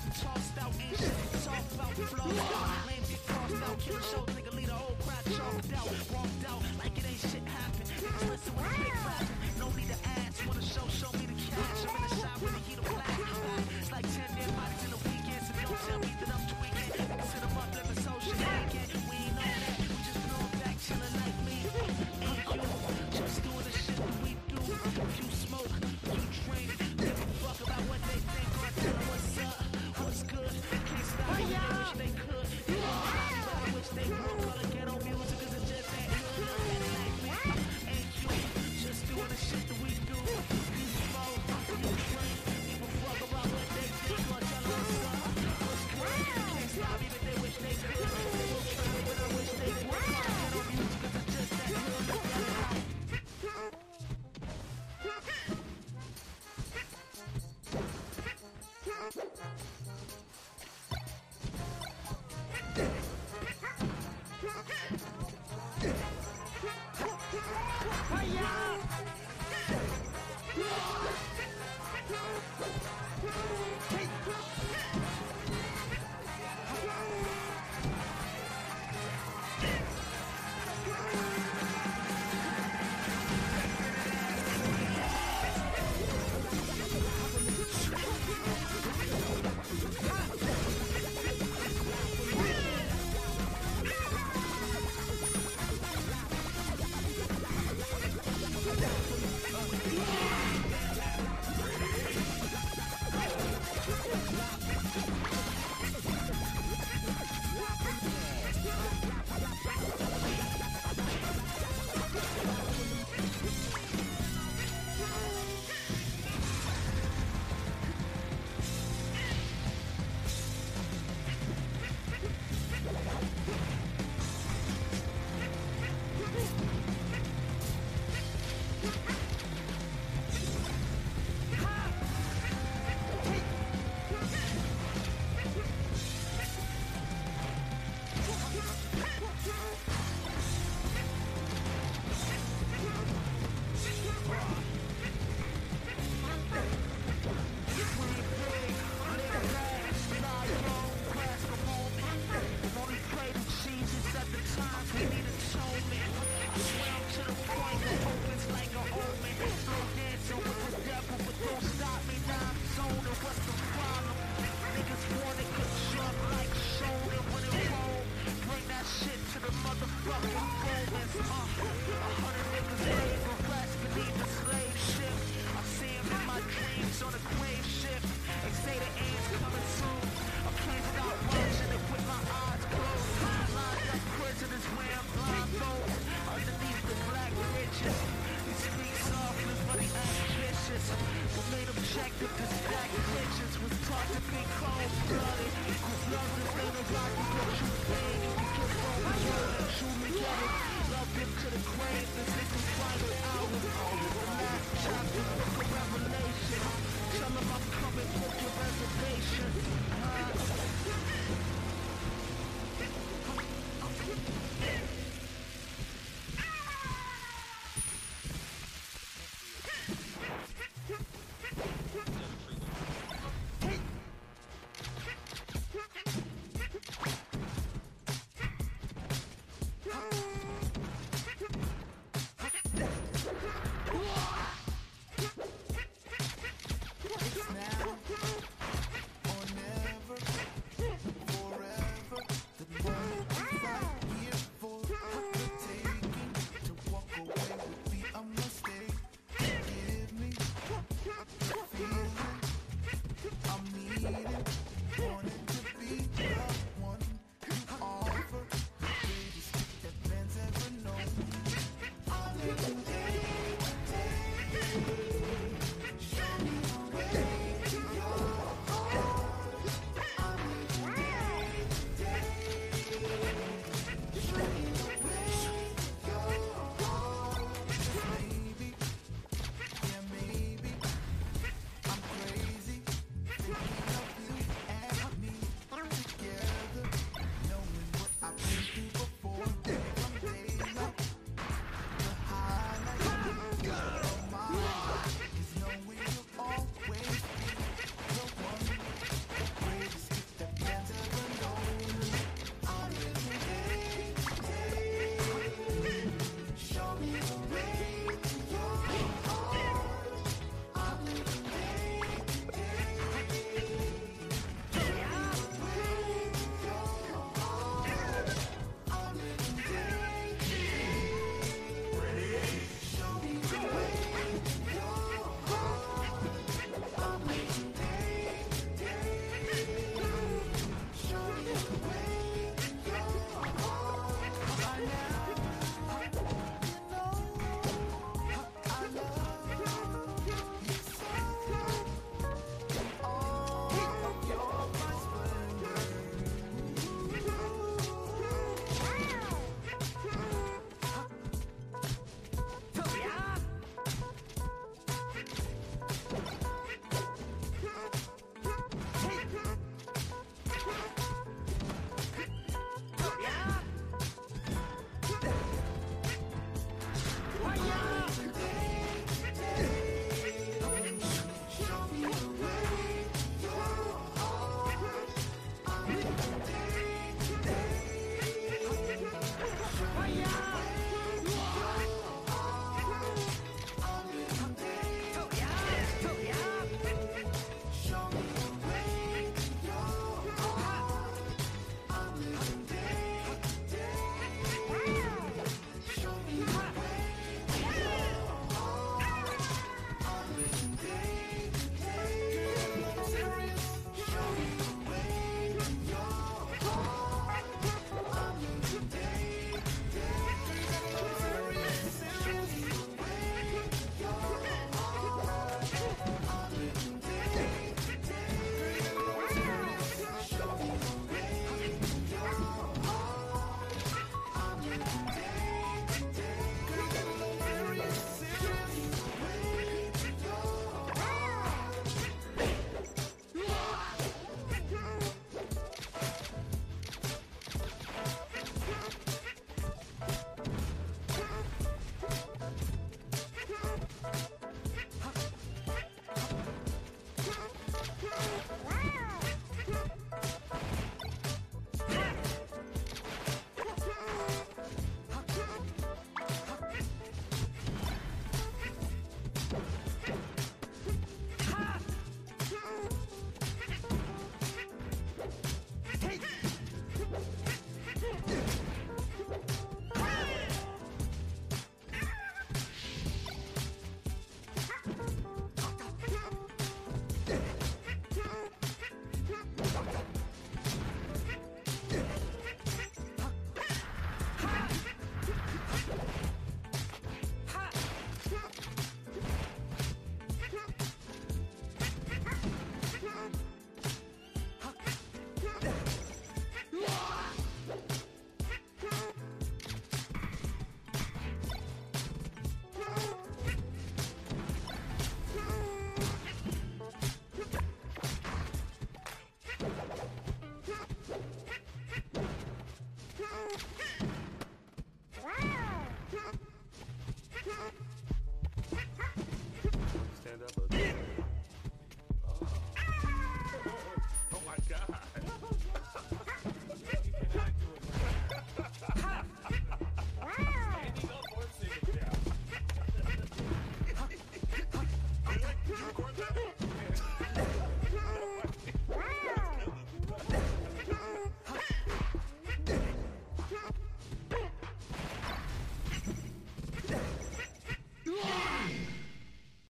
tossed out, ain't shit talk about, flossed out. Lame get crossed out, kill a show, nigga, lead a whole crowd chalked out, walked out like it ain't shit happen. Niggas listen when the big rapping, no need to ask. Wanna show me the cash. I'm in the shop with the heat of black. It's like 10 dead bodies in the weekend, so don't tell me that I'm tweaking. Sit them up, let the social weekend. We ain't on that, we just blowing back, chilling like me. Ain't you just doing the shit that we do? If you smoke, you drink, give a fuck about what they think or tell them what's up, what's good. Can't stop me, they wish they could. I wish they would call it ghetto music, cause it's just that good. And like me, ain't you just doing the shit that we do? You smoke, you drink, give a fuck about what they think or tell them what's up, what's good. Can't stop me, but they wish they could. They will try me, but I wish they would call it ghetto music, cause it's just that good. On a grave shift, they say the end's coming